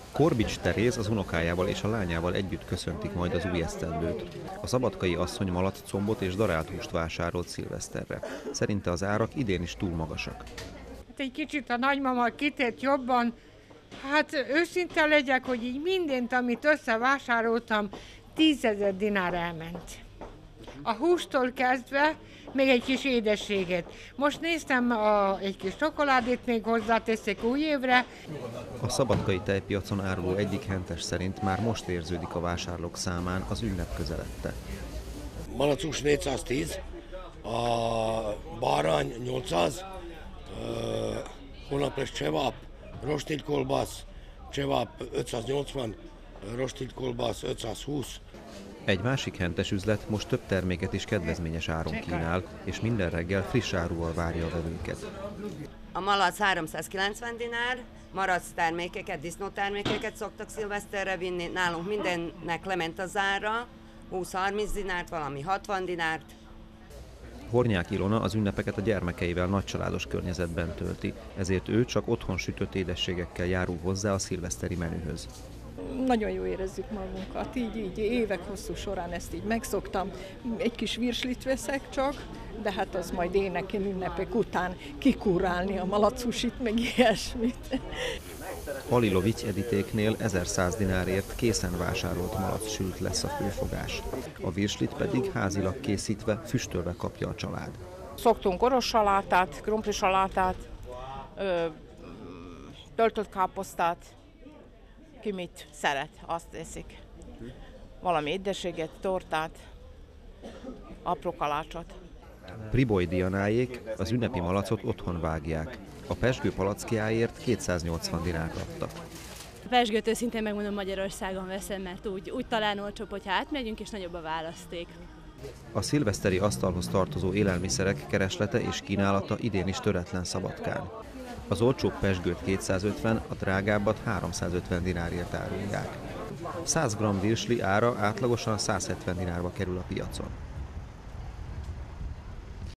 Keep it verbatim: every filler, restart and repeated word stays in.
Korbics Teréz az unokájával és a lányával együtt köszöntik majd az új esztendőt. A szabadkai asszony malaccombot és darált húst vásárolt szilveszterre. Szerinte az árak idén is túl magasak. Hát egy kicsit a nagymama kitért jobban. Hát őszinte legyek, hogy így mindent, amit összevásároltam, tízezer dinár elment. A hústól kezdve még egy kis édességet. Most néztem, a, egy kis csokoládét még hozzáteszek új évre. A szabadkai tejpiacon áruló egyik hentes szerint már most érződik a vásárlók számán az ünnep közelette. Malacus négyszáztíz, a bárány nyolcszáz, holnap lesz csevap, rostit kolbasz, csevap ötszáznyolcvan, rostit kolbasz ötszázhúsz. Egy másik hentes üzlet most több terméket is kedvezményes áron kínál, és minden reggel friss áruval várja a vevőket. A malac háromszázkilencven dinár, marac termékeket, disznótermékeket szoktak szilveszterre vinni, nálunk mindennek lement az ára, húsz-harminc dinárt, valami hatvan dinárt. Hornyák Ilona az ünnepeket a gyermekeivel nagycsaládos környezetben tölti, ezért ő csak otthon sütött édességekkel járul hozzá a szilveszteri menühöz. Nagyon jó érezzük magunkat, így, így évek hosszú során ezt így megszoktam. Egy kis virslit veszek csak, de hát az majd énekel ünnepek után kikúrálni a malachusit, meg ilyesmit. Halilovics Editéknél ezerszáz dinárért készen vásárolt malac sült lesz a főfogás. A virslit pedig házilag készítve, füstölve kapja a család. Szoktunk orosz salátát, krumpli salátát, töltött káposztát, ki mit szeret, azt eszik. Valami édességet, tortát, apró kalácsot. Priboly Dianáék az ünnepi malacot otthon vágják. A pezsgő palackjáért kétszáznyolcvan dinárt adtak. A pezsgőt őszintén megmondom, Magyarországon veszem, mert úgy, úgy talán olcsóbb, hogyha átmegyünk, és nagyobb a választék. A szilveszteri asztalhoz tartozó élelmiszerek kereslete és kínálata idén is töretlen Szabadkán. Az olcsóbb pezsgőt kétszázötven, a drágábbat háromszázötven dinárért árulják. száz gramm virsli ára átlagosan százhetven dinárba kerül a piacon.